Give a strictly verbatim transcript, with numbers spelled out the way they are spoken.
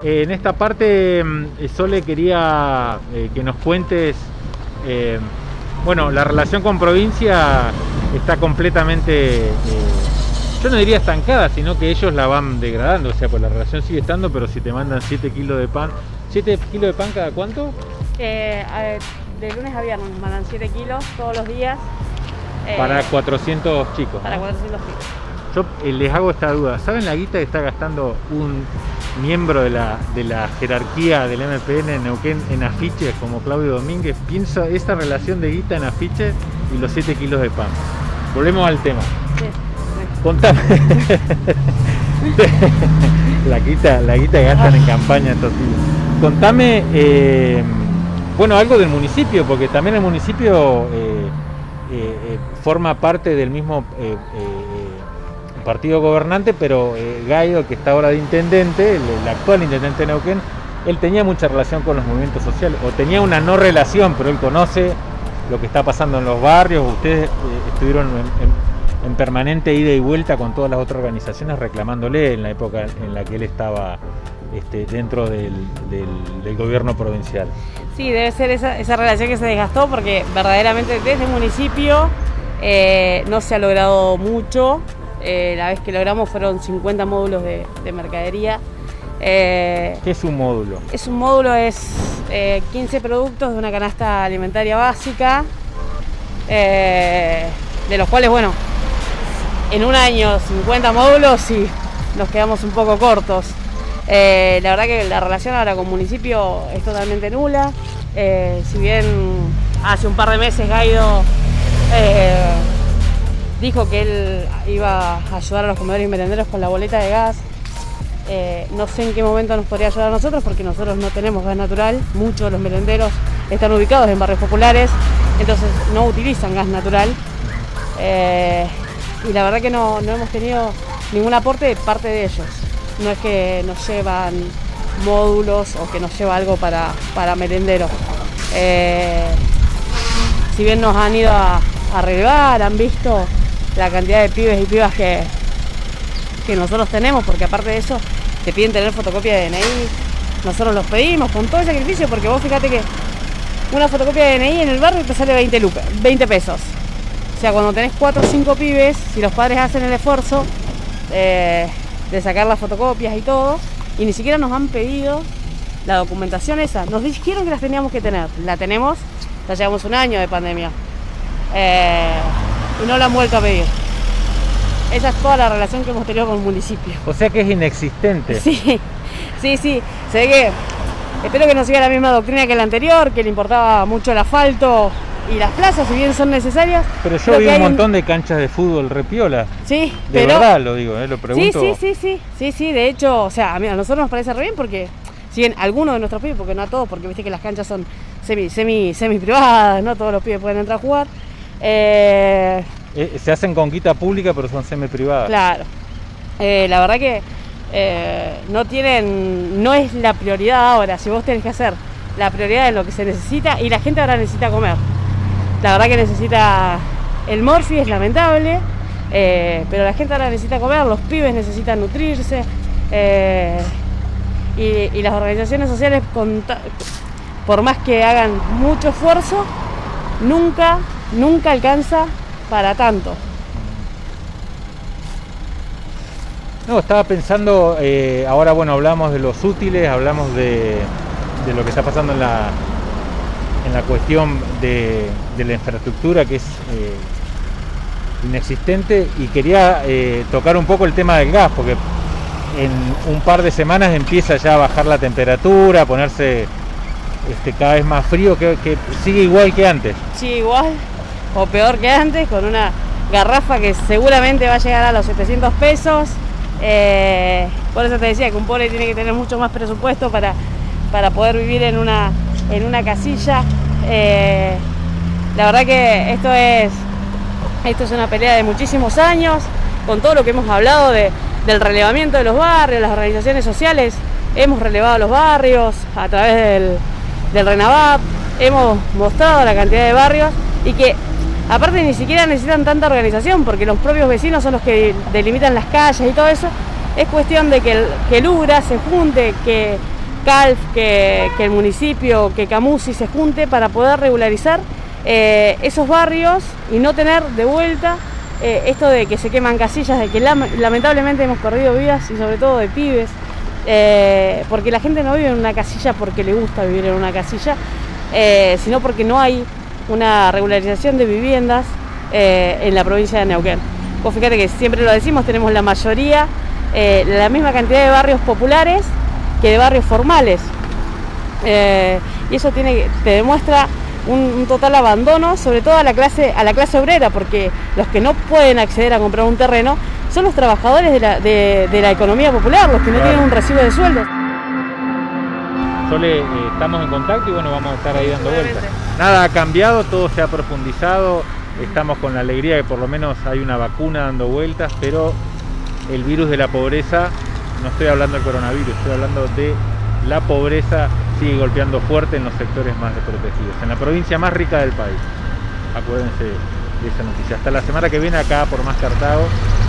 Eh, en esta parte, eh, Sole, quería eh, que nos cuentes, eh, bueno, la relación con provincia está completamente, eh, yo no diría estancada, sino que ellos la van degradando, o sea, pues la relación sigue estando, pero si te mandan siete kilos de pan, ¿siete kilos de pan cada cuánto? Eh, a ver, de lunes a viernes nos mandan siete kilos todos los días. Eh, para cuatrocientos chicos. Para ¿no? cuatrocientos chicos. Yo eh, les hago esta duda, ¿saben la guita que está gastando un miembro de la, de la jerarquía del M P N en Neuquén en afiches como Claudio Domínguez? Piensa esa relación de guita en afiches y los siete kilos de pan. Volvemos al tema. Sí. Contame. la guita, la guita que gastan en campaña estos tíos. Contame, eh, bueno, algo del municipio, porque también el municipio eh, eh, eh, forma parte del mismo eh, eh, partido gobernante, pero eh, Gaido, que está ahora de intendente, el, el actual intendente de Neuquén, él tenía mucha relación con los movimientos sociales, o tenía una no relación, pero él conoce lo que está pasando en los barrios. Ustedes eh, estuvieron en, en, en permanente ida y vuelta con todas las otras organizaciones reclamándole en la época en la que él estaba este, dentro del, del, del gobierno provincial. Sí, debe ser esa, esa relación que se desgastó, porque verdaderamente desde el municipio eh, no se ha logrado mucho. Eh, la vez que logramos fueron cincuenta módulos de, de mercadería. Eh, ¿Qué es un módulo? Es un módulo, es eh, quince productos de una canasta alimentaria básica, eh, de los cuales, bueno, en un año cincuenta módulos y nos quedamos un poco cortos. Eh, la verdad que la relación ahora con el municipio es totalmente nula. Eh, si bien hace un par de meses Gaido eh, dijo que él iba a ayudar a los comedores y merenderos con la boleta de gas, eh, no sé en qué momento nos podría ayudar a nosotros, porque nosotros no tenemos gas natural. Muchos de los merenderos están ubicados en barrios populares, entonces no utilizan gas natural. Eh, y la verdad que no, no hemos tenido ningún aporte de parte de ellos. No es que nos llevan módulos o que nos lleva algo para, para merenderos. Eh, si bien nos han ido a, a relevar, han visto la cantidad de pibes y pibas que, que nosotros tenemos, porque aparte de eso te piden tener fotocopia de D N I. Nosotros los pedimos con todo el sacrificio, porque vos fíjate que una fotocopia de D N I en el barrio te sale veinte, lucas, veinte pesos. O sea, cuando tenés cuatro o cinco pibes, si los padres hacen el esfuerzo eh, de sacar las fotocopias y todo, y ni siquiera nos han pedido la documentación esa. Nos dijeron que las teníamos que tener, la tenemos, ya llevamos un año de pandemia. Eh, y no la han vuelto a pedir. Esa es toda la relación que hemos tenido con el municipio. O sea que es inexistente. Sí, sí, sí. Se ve que, espero que no siga la misma doctrina que la anterior, que le importaba mucho el asfalto y las plazas, si bien son necesarias. Pero yo vi un montón un... de canchas de fútbol repiola. Sí, de pero... verdad lo digo, ¿eh? Lo pregunto. Sí, sí, sí, sí, sí, sí, de hecho, o sea, a, mí, a nosotros nos parece re bien, porque si bien algunos de nuestros pibes, porque no a todos, porque viste que las canchas son semi, semi, semi privadas, no todos los pibes pueden entrar a jugar. Eh, eh, se hacen con guita pública, pero son semi privadas. Claro. Eh, la verdad que eh, no tienen, no es la prioridad ahora. Si vos tenés que hacer la prioridad de lo que se necesita, y la gente ahora necesita comer. La verdad que necesita el morfi, es lamentable, eh, pero la gente ahora necesita comer, los pibes necesitan nutrirse, eh, y, y las organizaciones sociales, con, por más que hagan mucho esfuerzo, nunca, nunca alcanza para tanto. No, estaba pensando, eh, ahora bueno, hablamos de los útiles, hablamos de, de lo que está pasando en la, en la cuestión de, de la infraestructura, que es eh, inexistente, y quería eh, tocar un poco el tema del gas, porque en un par de semanas empieza ya a bajar la temperatura, a ponerse este, cada vez más frío, que, que sigue igual que antes. Sigue igual, o peor que antes, con una garrafa que seguramente va a llegar a los setecientos pesos. Eh, por eso te decía que un pobre tiene que tener mucho más presupuesto para, para poder vivir en una, en una casilla. Eh, la verdad que esto es, esto es una pelea de muchísimos años, con todo lo que hemos hablado de, del relevamiento de los barrios. Las organizaciones sociales hemos relevado los barrios a través del, del RENAVAP, hemos mostrado la cantidad de barrios, y que aparte ni siquiera necesitan tanta organización, porque los propios vecinos son los que delimitan las calles y todo eso. Es cuestión de que el, que el U G R A se junte, que, CALF, que, que el municipio, que Camusi se junte para poder regularizar eh, esos barrios y no tener de vuelta eh, esto de que se queman casillas, de que lamentablemente hemos corrido vidas y sobre todo de pibes, eh, porque la gente no vive en una casilla porque le gusta vivir en una casilla, eh, sino porque no hay una regularización de viviendas eh, en la provincia de Neuquén. Vos fíjate que siempre lo decimos, tenemos la mayoría, eh, la misma cantidad de barrios populares que de barrios formales, eh, y eso tiene, te demuestra un, un total abandono, sobre todo a la clase a la clase obrera, porque los que no pueden acceder a comprar un terreno son los trabajadores de la, de, de la economía popular, los que no claro. tienen un recibo de sueldo. Sole, eh, estamos en contacto y bueno, vamos a estar ahí dando vueltas. Nada ha cambiado, todo se ha profundizado, estamos con la alegría que por lo menos hay una vacuna dando vueltas, pero el virus de la pobreza, no estoy hablando del coronavirus, estoy hablando de la pobreza, sigue golpeando fuerte en los sectores más desprotegidos, en la provincia más rica del país. Acuérdense de esa noticia. Hasta la semana que viene acá por Más Cartago.